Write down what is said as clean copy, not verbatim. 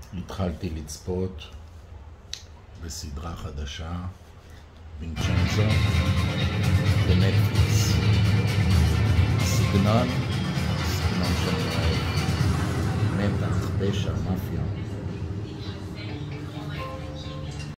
התחלתי לצפות בסדרה חדשה, וינצ'נצו, בנטפליקס. סגנון שאני אוהב, מתח, פשע, מאפיה.